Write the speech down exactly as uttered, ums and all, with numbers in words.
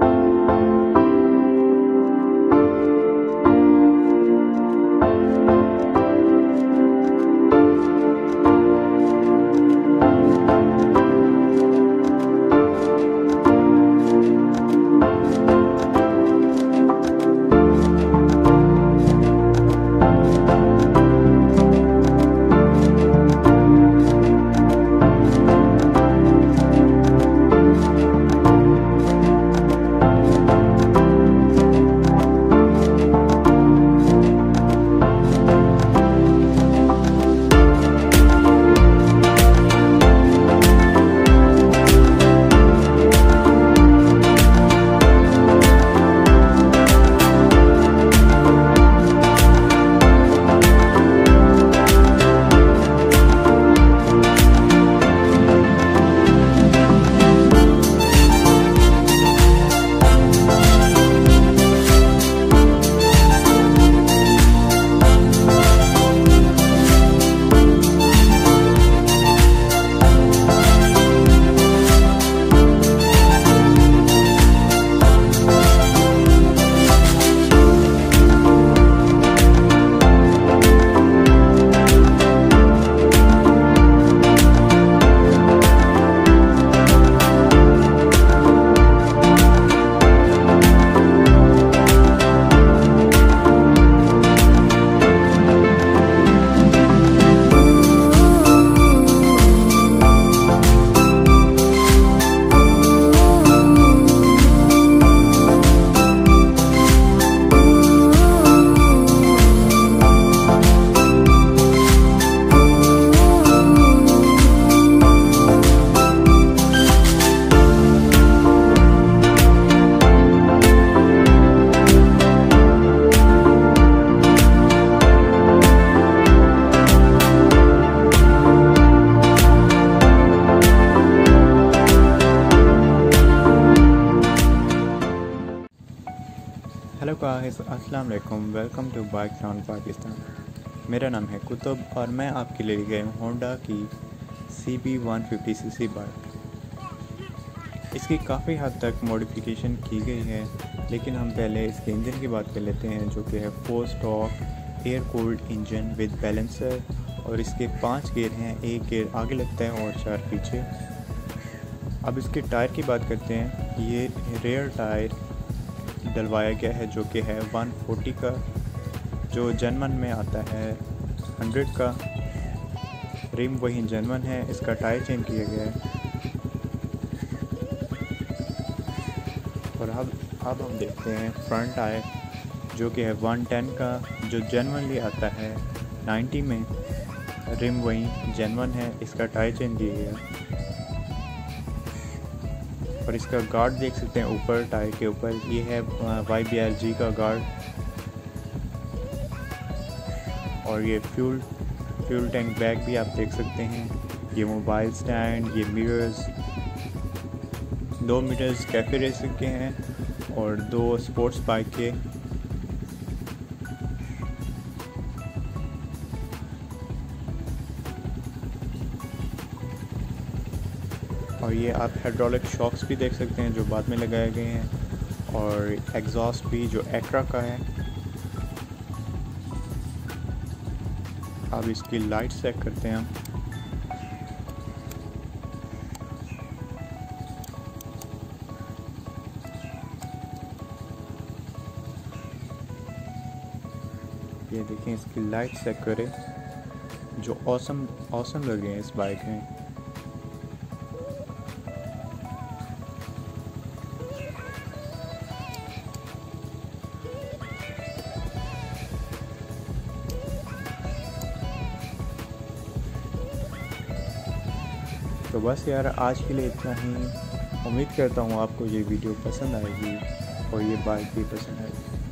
Hello guys, अस्सलाम वालेकुम। Welcome to bike town Pakistan. मेरा नाम है कुतुब और मैं आपके लिए गया हूँ होंडा की C B one fifty C C bike. इसकी काफ़ी हद तक मॉडिफिकेशन की गई है, लेकिन हम पहले इसके इंजन की बात कर लेते हैं, जो कि है four stroke air cooled engine with balancer. और इसके पाँच गियर हैं, एक गियर आगे लगता है और चार पीछे। अब इसके टायर की बात करते हैं। ये रेयर टायर डलवाया गया है, जो कि है वन फोर्टी का, जो जर्मन में आता है हंड्रेड का। रिम वही जर्मन है। इसका टायर चेंज किया गया है। और अब अब हम देखते हैं फ्रंट टायर, जो कि है वन टेन का, जो जर्मनली आता है नाइन्टी में। रिम वही जर्मन है। इसका टायर चेंज किया गया है। और इसका गार्ड देख सकते हैं ऊपर टायर के ऊपर, ये है वाई बी आर जी का गार्ड। और ये फ्यूल फ्यूल टैंक बैग भी आप देख सकते हैं। ये मोबाइल स्टैंड, ये मिरर्स, दो मीटर्स कैफे रेसिंग के हैं और दो स्पोर्ट्स बाइक के। और ये आप हाइड्रोलिक शॉक्स भी देख सकते हैं, जो बाद में लगाए गए हैं। और एग्जॉस्ट भी जो एक्ट्रा का है। अब इसकी लाइट चेक करते हैं हम। ये देखें, इसकी लाइट चेक करें, जो ऑसम ऑसम लगे हैं इस बाइक में। तो बस यार, आज के लिए इतना ही। उम्मीद करता हूँ आपको ये वीडियो पसंद आएगी और ये बाइक भी पसंद आएगी।